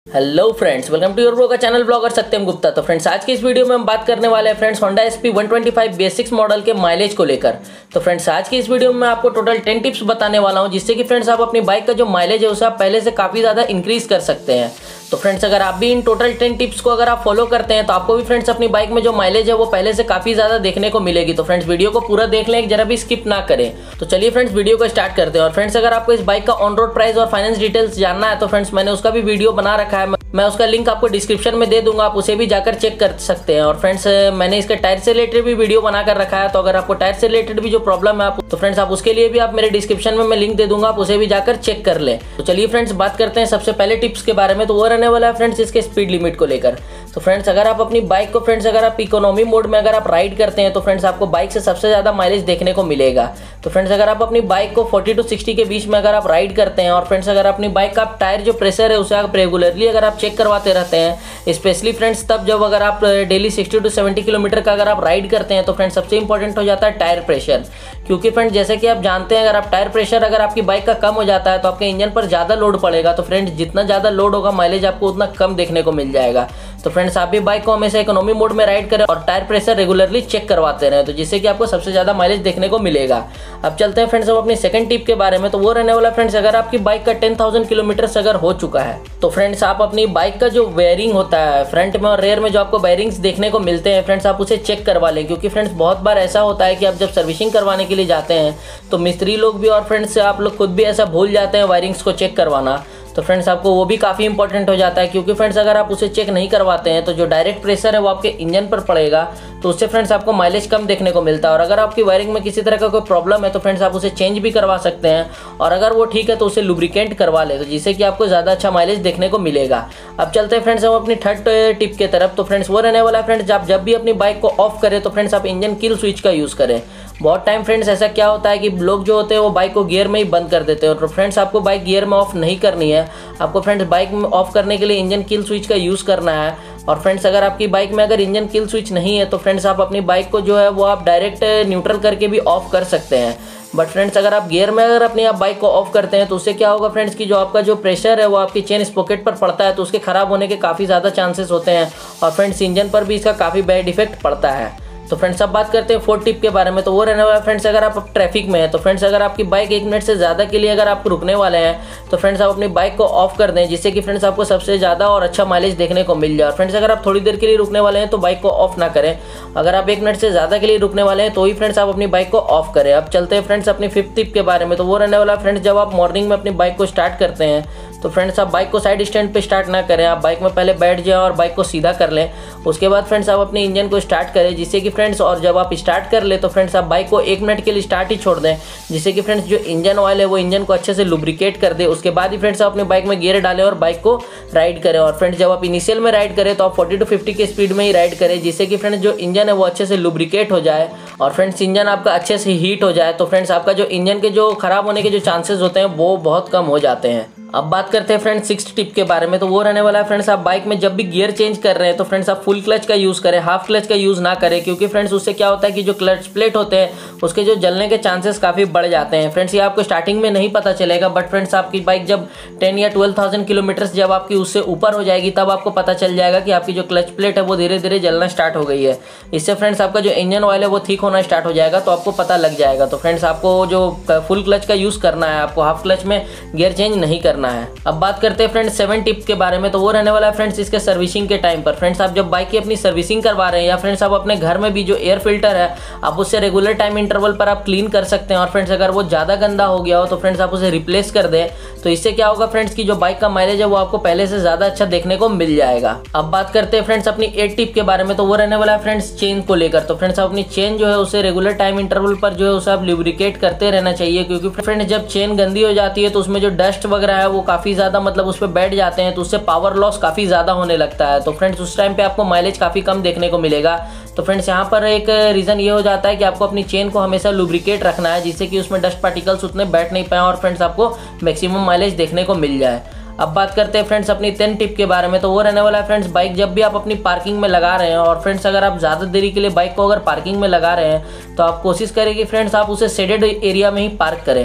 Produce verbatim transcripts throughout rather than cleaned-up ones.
Hello friends, welcome to your blog का channel blogger Satyam Gupta. तो friends, आज की इस वीडियो में हम बात करने वाले हैं friends Honda S P one twenty five B S six model के माइलेज को लेकर। तो फ्रेंड्स, आज की इस वीडियो में मैं आपको टोटल टेन टिप्स बताने वाला हूं, जिससे कि फ्रेंड्स आप अपनी बाइक का जो माइलेज है उसे आप पहले से काफ़ी ज़्यादा इंक्रीज कर सकते हैं। तो फ्रेंड्स, अगर आप भी इन टोटल टेन टिप्स को अगर आप फॉलो करते हैं तो आपको भी फ्रेंड्स अपनी बाइक में जो माइलेज है वो पहले से काफ़ी ज़्यादा देखने को मिलेगी। तो फ्रेंड्स, वीडियो को पूरा देख लें, जरा भी स्किप ना करें। तो चलिए फ्रेंड्स, वीडियो को स्टार्ट करते हैं। और फ्रेंड्स, अगर आपको इस बाइक का ऑन रोड प्राइस और फाइनेंस डिटेल्स जानना है तो फ्रेंड्स मैंने उसका भी वीडियो बना रखा है, मैं उसका लिंक आपको डिस्क्रिप्शन में दे दूंगा, आप उसे भी जाकर चेक कर सकते हैं। और फ्रेंड्स, मैंने इसके टायर से रिलेटेड भी वीडियो बना कर रखा है, तो अगर आपको टायर से रिलेटेड भी जो प्रॉब्लम है आप तो फ्रेंड्स आप उसके लिए भी आप मेरे डिस्क्रिप्शन में मैं लिंक दे दूंगा, आप उसे भी जाकर चेक कर लें। तो चलिए फ्रेंड्स, बात करते हैं सबसे पहले टिप्स के बारे में। तो वो रहने वाला है फ्रेंड्स इसके स्पीड लिमिट को लेकर। तो फ्रेंड्स, अगर आप अपनी बाइक को फ्रेंड्स अगर आप इकोनॉमी मोड में अगर आप राइड करते हैं तो फ्रेंड्स आपको बाइक से सबसे ज़्यादा माइलेज देखने को मिलेगा। तो फ्रेंड्स, अगर आप अपनी बाइक को फोर्टी टू सिक्सटी के बीच में अगर आप राइड करते हैं और फ्रेंड्स अगर अपनी बाइक का टायर जो प्रेशर है उसे आप रेगुलरली अगर आप चेक करवाते रहते हैं, स्पेशली फ्रेंड्स तब जब अगर आप daily sixty to seventy kilometre का अगर आप राइड करते हैं तो फ्रेंड्स सबसे इंपॉर्टेंट हो जाता है टायर प्रेशर। क्योंकि फ्रेंड्स जैसे कि आप जानते हैं, अगर आप टायर प्रेशर अगर आपकी बाइक का कम हो जाता है तो आपके इंजन पर ज़्यादा लोड पड़ेगा। तो फ्रेंड्स, जितना ज़्यादा लोड होगा माइलेज आपको उतना कम देखने को मिल जाएगा। तो फ्रेंड्स, आप भी बाइक को हमेशा इकोनॉमी मोड में राइड करें और टायर प्रेशर रेगुलरली चेक करवाते रहें, तो जिससे कि आपको सबसे ज़्यादा माइलेज देखने को मिलेगा। अब चलते हैं फ्रेंड्स हम अपनी सेकंड टिप के बारे में। तो वो रहने वाला फ्रेंड्स, अगर आपकी बाइक का टेन थाउजेंड किलोमीटर अगर हो चुका है तो फ्रेंड्स आप अपनी बाइक का जो वेयरिंग होता है फ्रंट में और रेयर में जो आपको बेयरिंग्स देखने को मिलते हैं फ्रेंड्स आप उसे चेक करवा लें। क्योंकि फ्रेंड्स बहुत बार ऐसा होता है कि आप जब सर्विसिंग करवाने के लिए जाते हैं तो मिस्त्री लोग भी और फ्रेंड्स आप लोग खुद भी ऐसा भूल जाते हैं वायरिंग्स को चेक करवाना। तो फ्रेंड्स आपको वो भी काफ़ी इंपॉर्टेंट हो जाता है। क्योंकि फ्रेंड्स अगर आप उसे चेक नहीं करवाते हैं तो जो डायरेक्ट प्रेशर है वो आपके इंजन पर पड़ेगा, तो उससे फ्रेंड्स आपको माइलेज कम देखने को मिलता है। और अगर आपकी वायरिंग में किसी तरह का कोई प्रॉब्लम है तो फ्रेंड्स आप उसे चेंज भी करवा सकते हैं, और अगर वो ठीक है तो उसे लुब्रिकेंट करवा ले, तो जिससे कि आपको ज़्यादा अच्छा माइलेज देखने को मिलेगा। अब चलते हैं फ्रेंड्स हम अपनी थर्ड टिप के तरफ। तो फ्रेंड्स वो रहने वाला है फ्रेंड्स, आप जब भी अपनी बाइक को ऑफ करें तो फ्रेंड्स आप इंजन किल स्विच का यूज़ करें। बहुत टाइम फ्रेंड्स ऐसा क्या होता है कि लोग जो होते हैं वो बाइक को गियर में ही बंद कर देते हैं, और फ्रेंड्स आपको बाइक गियर में ऑफ नहीं करनी है। आपको फ्रेंड्स बाइक में ऑफ करने के लिए इंजन किल स्विच का यूज़ करना है। और फ्रेंड्स अगर आपकी बाइक में अगर इंजन किल स्विच नहीं है तो फ्रेंड्स आप अपनी बाइक को जो है वो आप डायरेक्ट न्यूट्रल करके भी ऑफ कर सकते हैं। बट फ्रेंड्स अगर आप गियर में अगर अपनी आप बाइक को ऑफ करते हैं तो उससे क्या होगा फ्रेंड्स कि जो आपका जो प्रेशर है वो आपकी चेन स्पॉकेट पर पड़ता है, तो उसके ख़राब होने के काफ़ी ज़्यादा चांसेस होते हैं, और फ्रेंड्स इंजन पर भी इसका काफ़ी बैड इफेक्ट पड़ता है। तो फ्रेंड्स अब बात करते हैं फोर्थ टिप के बारे में। तो वो रहने वाला फ्रेंड्स, अगर आप ट्रैफिक में है तो फ्रेंड्स अगर आपकी बाइक एक मिनट से ज़्यादा के लिए अगर आप रुकने वाले हैं तो फ्रेंड्स आप अपनी बाइक को ऑफ कर दें, जिससे कि फ्रेंड्स आपको सबसे ज़्यादा और अच्छा माइलेज देखने को मिल जाए। और फ्रेंड्स अगर आप थोड़ी देर के लिए रुकने वाले हैं तो बाइक को ऑफ ना करें, अगर आप एक मिनट से ज़्यादा के लिए रुकने वाले हैं तो ही फ्रेंड्स आप अपनी बाइक को ऑफ करें। अब चलते हैं फ्रेंड्स अपनी फिफ्थ टिप के बारे में। तो वो रहने वाला फ्रेंड्स, जब आप मॉर्निंग में अपनी बाइक को स्टार्ट करते हैं तो फ्रेंड्स आप बाइक को साइड स्टैंड पे स्टार्ट ना करें, आप बाइक में पहले बैठ जाएं और बाइक को सीधा कर लें। उसके बाद फ्रेंड्स आप अपने इंजन को स्टार्ट करें, जिससे कि फ्रेंड्स और जब आप स्टार्ट कर ले तो फ्रेंड्स आप बाइक को एक मिनट के लिए स्टार्ट ही छोड़ दें, जिससे कि फ्रेंड्स जो इंजन ऑयल है वो इंजन को अच्छे से लुब्रिकेट कर दे। उसके बाद ही फ्रेंड्स आप अपनी बाइक में गियर डालें और बाइक को राइड करें। और फ्रेंड्स जब आप इनिशियल में राइड करें तो आप फोर्टी टू फिफ्टी की स्पीड में ही राइड करें, जिससे कि फ्रेंड्स जो इंजन है वो अच्छे से लुब्रिकेट हो जाए और फ्रेंड्स इंजन आपका अच्छे से हीट हो जाए, तो फ्रेंड्स आपका जो इंजन के जो खराब होने के जो चांसेस होते हैं वो बहुत कम हो जाते हैं। अब बात करते हैं फ्रेंड्स सिक्स्थ टिप के बारे में। तो वो रहने वाला है फ्रेंड्स, आप बाइक में जब भी गियर चेंज कर रहे हैं तो फ्रेंड्स आप फुल क्लच का यूज़ करें, हाफ क्लच का यूज़ ना करें। क्योंकि फ्रेंड्स उससे क्या होता है कि जो क्लच प्लेट होते हैं उसके जो जलने के चांसेस काफ़ी बढ़ जाते हैं। फ्रेंड्स ये आपको स्टार्टिंग में नहीं पता चलेगा, बट फ्रेंड्स आपकी बाइक जब टेन या ट्वेल्व थाउजेंड किलोमीटर्स जब आपकी उससे ऊपर हो जाएगी तब आपको पता चल जाएगा कि आपकी जो क्लच प्लेट है वो धीरे धीरे जलना स्टार्ट हो गई है। इससे फ्रेंड्स आपका जो इंजन ऑयल है वो ठीक होना स्टार्ट हो जाएगा, तो आपको पता लग जाएगा। तो फ्रेंड्स आपको जो फुल क्लच का यूज़ करना है, आपको हाफ क्लच में गियर चेंज नहीं करना है। अब बात करते हैं फ्रेंड्स सेवन टिप के बारे में। तो वो रहने वाला है फ्रेंड्स इसके सर्विसिंग के टाइम पर। फ्रेंड्स आप जब बाइक की अपनी सर्विसिंग करवा रहे हैं या फ्रेंड्स आप अपने घर में भी जो एयर फिल्टर है आप उससे रेगुलर टाइम इंटरवल पर आप क्लीन कर सकते हैं। और फ्रेंड्स अगर वो ज़्यादा गंदा हो गया हो तो फ्रेंड्स आप उसे रिप्लेस कर दें, तो इससे क्या होगा फ्रेंड्स की जो बाइक का माइलेज है वो आपको पहले से ज़्यादा अच्छा देखने को मिल जाएगा। अब बात करते हैं फ्रेंड्स अपनी एट टिप के बारे में। तो वो रहने वाला है फ्रेंड्स चेन को लेकर। तो फ्रेंड्स आप अपनी चेन जो है उसे रेगुलर टाइम इंटरवल पर जो है उसे आप लुब्रिकेट करते रहना चाहिए। क्योंकि फ्रेंड्स जब चेन गंदी हो जाती है तो उसमें जो डस्ट वगैरह है वो काफ़ी ज़्यादा मतलब उस पर बैठ जाते हैं, तो उससे पावर लॉस काफ़ी ज़्यादा होने लगता है। तो फ्रेंड्स उस टाइम पे आपको माइलेज काफ़ी कम देखने को मिलेगा। तो फ्रेंड्स यहाँ पर एक रीज़न ये हो जाता है कि आपको अपनी चेन को हमेशा लुब्रिकेट रखना है, जिससे कि उसमें डस्ट पार्टिकल्स उतने बैठ नहीं पाए और फ्रेंड्स आपको मैक्सिमम माइलेज देखने को मिल जाए। अब बात करते हैं फ्रेंड्स अपनी टेन टिप के बारे में। तो वो रहने वाला है फ्रेंड्स, बाइक जब भी आप अपनी पार्किंग में लगा रहे हैं और फ्रेंड्स अगर आप ज़्यादा देरी के लिए बाइक को अगर पार्किंग में लगा रहे हैं तो आप कोशिश करें कि फ्रेंड्स आप उसे शेडेड एरिया में ही पार्क करें।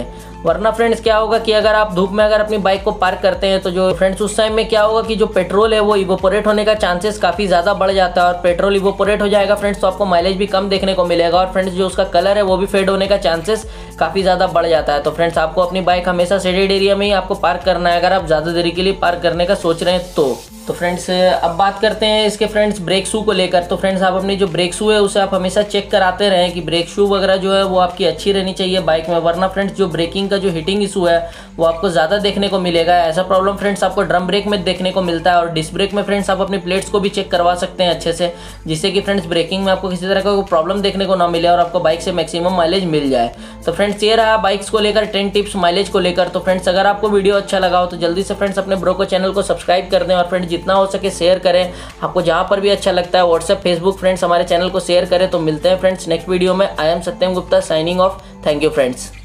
वरना फ्रेंड्स क्या होगा कि अगर आप धूप में अगर अपनी बाइक को पार्क करते हैं तो जो फ्रेंड्स उस टाइम में क्या होगा कि जो पेट्रोल है वो इवोपोरेट होने का चांसेस काफ़ी ज़्यादा बढ़ जाता है, और पेट्रोल इवोपोरेट हो जाएगा फ्रेंड्स तो आपको माइलेज भी कम देखने को मिलेगा, और फ्रेंड्स जो उसका कलर है वो भी फेड होने का चांसेस काफ़ी ज़्यादा बढ़ जाता है। तो फ्रेंड्स आपको अपनी बाइक हमेशा शेडेड एरिया में ही आपको पार्क करना है अगर आप ज़्यादा देरी के लिए पार्क करने का सोच रहे हैं तो। तो फ्रेंड्स अब बात करते हैं इसके फ्रेंड्स ब्रेक शू को लेकर। तो फ्रेंड्स आप अपनी जो ब्रेक शू है उसे आप हमेशा चेक कराते रहें कि ब्रेक शू वगैरह जो है वो आपकी अच्छी रहनी चाहिए बाइक में, वरना फ्रेंड्स जो ब्रेकिंग का जो हिटिंग इशू है वो आपको ज़्यादा देखने को मिलेगा। ऐसा प्रॉब्लम फ्रेंड्स आपको ड्रम ब्रेक में देखने को मिलता है, और डिस्क ब्रेक में फ्रेंड्स आप अपनी प्लेट्स को भी चेक करवा सकते हैं अच्छे से, जिससे कि फ्रेंड्स ब्रेकिंग में आपको किसी तरह का कोई प्रॉब्लम देखने को ना मिले और आपको बाइक से मैक्सिमम माइलेज मिल जाए। तो फ्रेंड्स ये रहा बाइक्स को लेकर टेन टिप्स माइलेज को लेकर। तो फ्रेंड्स अगर आपको वीडियो अच्छा लगा हो तो जल्दी से फ्रेंड्स अपने ब्रो को चैनल को सब्सक्राइब कर दें, और फ्रेंड्स जितना हो सके शेयर करें। आपको जहां पर भी अच्छा लगता है व्हाट्सएप फेसबुक फ्रेंड्स हमारे चैनल को शेयर करें। तो मिलते हैं फ्रेंड्स नेक्स्ट वीडियो में। I am Satyam Gupta signing off. Thank you friends.